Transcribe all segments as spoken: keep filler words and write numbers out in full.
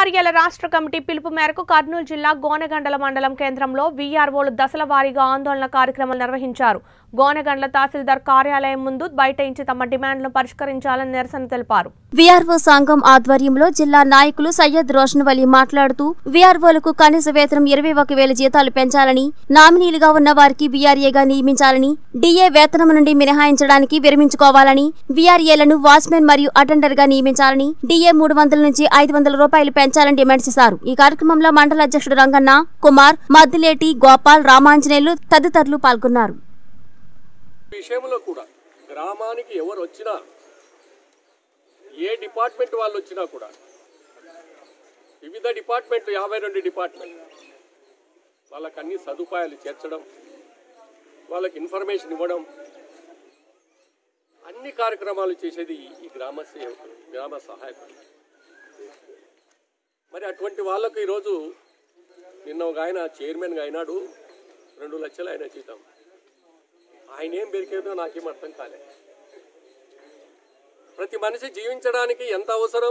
వీఆర్ఏల రాష్ట్ర కమిటీ పిలుపు మేరకు కర్నూలు జిల్లా గోనెగండ్ల మండలం కేంద్రంలో వీఆర్ఓలు దశల వారీగా ఆందోళన కార్యక్రమాలు నిర్వహించారు. గోనెగండ్ల తహసీల్దార్ కార్యాలయం ముందు బైఠాయించి తమ డిమాండ్లను పరిష్కరించాలని నిరసన తెలిపారు. వీఆర్ఓ సంఘం ఆధ్వర్యంలో జిల్లా నాయకులు సయ్యద్ రోషన్ వలి మాట్లాడుతూ వీఆర్ఓలకు కనీస వేతనం ఇరవై ఒక వేల జీతాలు పెంచాలని, నామినీలుగా ఉన్న వారికి వీఆర్ఏగా నియమించాలని, డిఏ వేతనం నుండి మినహాయించడానికి విరమించుకోవాలని, వీఆర్ఏలను వాచ్మెన్ మరియు అటెండర్ గా నియమించాలని, డిఏ మూడు వందల నుంచి ఐదు వందల రూపాయలు పెంచాలని డిమాండ్ చేశారు. ఈ కార్యక్రమంలో మండల అధ్యక్షుడు రంగన్న, కుమార్, మద్దిలేటి, గోపాల్, రామాంజనేయులు తదితరులు పాల్గొన్నారు. విషయంలో కూడా గ్రామానికి ఎవరు వచ్చినా, ఏ డిపార్ట్మెంట్ వాళ్ళు వచ్చినా కూడా, వివిధ డిపార్ట్మెంట్లు యాభై రెండు డిపార్ట్మెంట్ వాళ్ళకి అన్ని సదుపాయాలు చేర్చడం, వాళ్ళకి ఇన్ఫర్మేషన్ ఇవ్వడం, అన్ని కార్యక్రమాలు చేసేది ఈ గ్రామ సేవకులు, గ్రామ సహాయకులు. మరి అటువంటి వాళ్ళకు ఈరోజు నిన్న ఒక ఆయన చైర్మన్గా అయినాడు, రెండు లక్షలు ఆయన జీతం. ఆయన ఏం పెరిగేదో నాకేం అర్థం కాలేదు. ప్రతి మనిషి జీవించడానికి ఎంత అవసరం?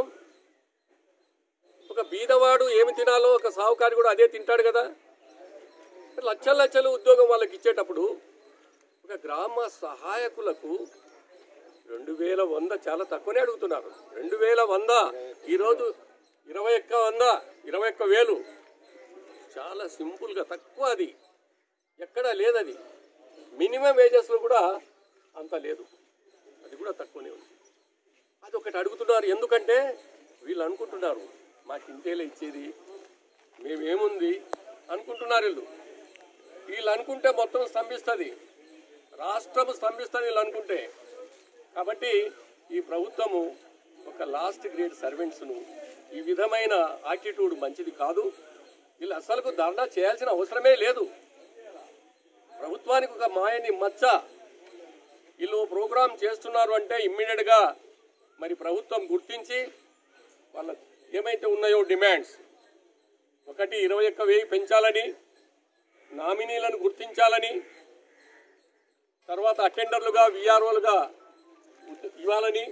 ఒక బీదవాడు ఏమి తినాలో ఒక సావుకారి కూడా అదే తింటాడు కదా. లక్షల లక్షలు ఉద్యోగం వాళ్ళకి ఇచ్చేటప్పుడు ఒక గ్రామ సహాయకులకు రెండు వేల వంద చాలా తక్కువనే అడుగుతున్నారు. రెండు వేల వంద ఈరోజు ఇరవై ఒక్క వంద ఇరవై ఒక్క వేలు చాలా సింపుల్గా తక్కువ. అది ఎక్కడా లేదది. మినిమం వేజెస్లో కూడా అంత లేదు, అది కూడా తక్కువనే ఉంది. అది ఒకటి అడుగుతున్నారు. ఎందుకంటే వీళ్ళు అనుకుంటున్నారు మాకు ఇంతేలా ఇచ్చేది, మేమేముంది అనుకుంటున్నారు వీళ్ళు. వీళ్ళు అనుకుంటే మొత్తం స్తంభిస్తుంది, రాష్ట్రం స్తంభిస్తుంది వీళ్ళు అనుకుంటే. కాబట్టి ఈ ప్రభుత్వము ఒక లాస్ట్ గ్రేడ్ సర్వెంట్స్ను ఈ విధమైన యాటిట్యూడ్ మంచిది కాదు. వీళ్ళు అసలుకు ధర్నా చేయాల్సిన అవసరమే లేదు. ప్రభుత్వానికి ఒక మాయని మచ్చ. వీళ్ళు ప్రోగ్రాం చేస్తున్నారు అంటే ఇమ్మీడియట్గా మరి ప్రభుత్వం గుర్తించి వాళ్ళ ఏమైతే ఉన్నాయో డిమాండ్స్, ఒకటి ఇరవై ఒక్క వెయ్యి పెంచాలని, నామినీలను గుర్తించాలని, తర్వాత అటెండర్లుగా వీఆర్ఓలుగా ఇవ్వాలని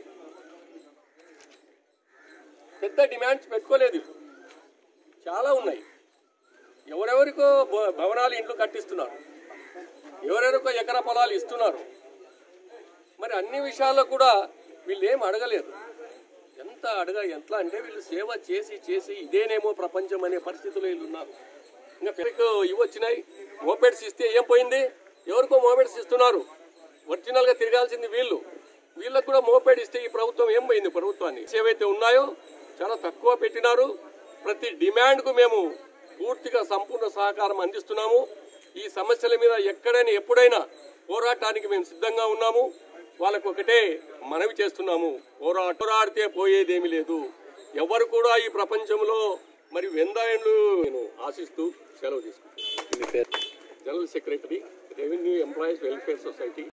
పెద్ద డిమాండ్స్ పెట్టుకోలేదు. చాలా ఉన్నాయి. ఎవరెవరికో భవనాలు, ఇండ్లు కట్టిస్తున్నారు, ఎవరెవరికో ఎకరా పొలాలు ఇస్తున్నారు. మరి అన్ని విషయాల్లో కూడా వీళ్ళు ఏం అడగలేదు. ఎంత అడగ ఎట్లా అంటే వీళ్ళు సేవ చేసి చేసి ఇదేనేమో ప్రపంచం అనే పరిస్థితుల్లో వీళ్ళు ఉన్నారు. ఇంకా పెరుగు ఇవి వచ్చినాయి, మోపెడ్స్ ఇస్తే ఏం పోయింది? ఎవరికో మోపెడ్స్ ఇస్తున్నారు. ఒరిజినల్గా తిరగాల్సింది వీళ్ళు. వీళ్ళకు కూడా మోపెడ్ ఇస్తే ఈ ప్రభుత్వం ఏం పోయింది? ప్రభుత్వాన్ని ఏవైతే ఉన్నాయో చాలా తక్కువ పెట్టినారు. ప్రతి డిమాండ్కు మేము పూర్తిగా సంపూర్ణ సహకారం అందిస్తున్నాము. ఈ సమస్యల మీద ఎక్కడైనా ఎప్పుడైనా పోరాటానికి మేము సిద్ధంగా ఉన్నాము. వాళ్ళకు ఒకటే మనవి చేస్తున్నాము, పోరా పోరాడితే పోయేదేమీ లేదు. ఎవరు కూడా ఈ ప్రపంచంలో మరి వెందాయండ్లు నేను ఆశిస్తూ సెలవు తీసుకుంటాను. General secretary, revenue employees welfare society.